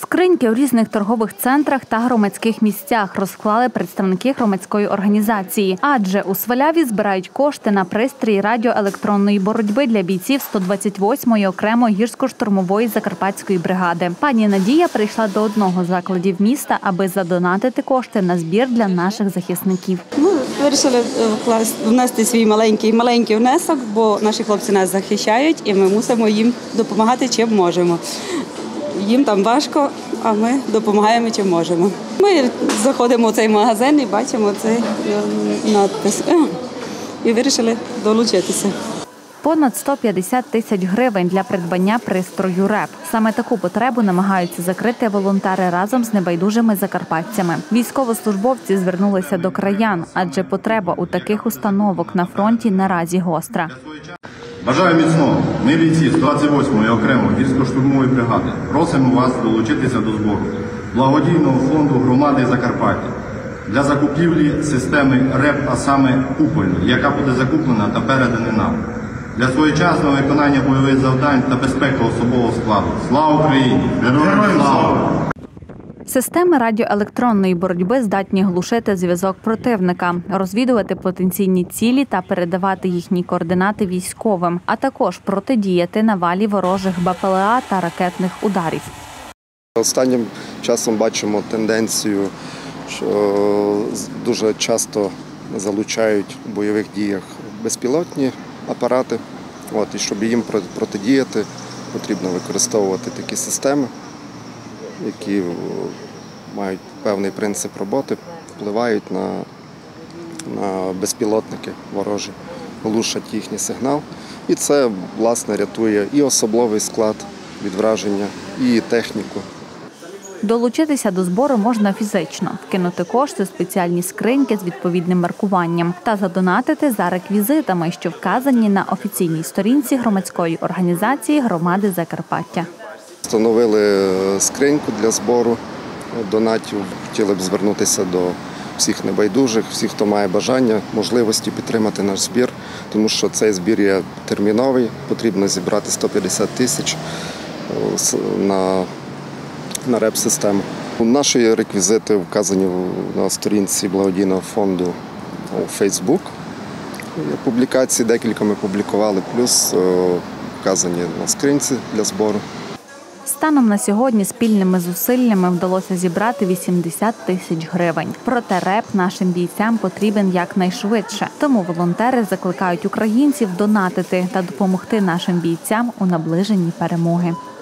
Скриньки у різних торгових центрах та громадських місцях розклали представники громадської організації. Адже у Сваляві збирають кошти на пристрій радіоелектронної боротьби для бійців 128-ї окремої гірсько-штурмової закарпатської бригади. Пані Надія прийшла до одного з закладів міста, аби задонатити кошти на збір для наших захисників. Ми вирішили внести свій маленький внесок, бо наші хлопці нас захищають і ми мусимо їм допомагати, чим можемо. Їм там важко, а ми допомагаємо, чим можемо. Ми заходимо в цей магазин і бачимо цей надпис. І вирішили долучитися. Понад 150 тисяч гривень для придбання пристрою РЕП. Саме таку потребу намагаються закрити волонтери разом з небайдужими закарпатцями. Військовослужбовці звернулися до краян, адже потреба у таких установок на фронті наразі гостра. Бажаю міцного. Ми бійці 128-ї окремої гірсько-штурмової бригади просимо вас долучитися до збору благодійного фонду громади Закарпаття для закупівлі системи РЕП, а саме купольної, яка буде закуплена та передана нам. Для своєчасного виконання бойових завдань та безпеки особового складу. Слава Україні! Героям слава! Системи радіоелектронної боротьби здатні глушити зв'язок противника, розвідувати потенційні цілі та передавати їхні координати військовим, а також протидіяти навалі ворожих БПЛА та ракетних ударів. Останнім часом бачимо тенденцію, що дуже часто залучають у бойових діях безпілотні апарати. І щоб їм протидіяти, потрібно використовувати такі системи, які мають певний принцип роботи, впливають на безпілотники ворожі, глушать їхній сигнал. І це, власне, рятує і особовий склад від враження, і техніку. Долучитися до збору можна фізично, вкинути кошти у спеціальні скриньки з відповідним маркуванням та задонатити за реквізитами, що вказані на офіційній сторінці громадської організації «Громади Закарпаття». Встановили скриньку для збору донатів. Хотіли б звернутися до всіх небайдужих, всіх, хто має бажання, можливості підтримати наш збір, тому що цей збір є терміновий, потрібно зібрати 150 тисяч на РЕП-систему. Наші реквізити вказані на сторінці благодійного фонду у Facebook. Публікації декілька ми публікували, плюс вказані на скринці для збору. Станом на сьогодні спільними зусиллями вдалося зібрати 80 тисяч гривень. Проте РЕП нашим бійцям потрібен якнайшвидше. Тому волонтери закликають українців донатити та допомогти нашим бійцям у наближенні перемоги.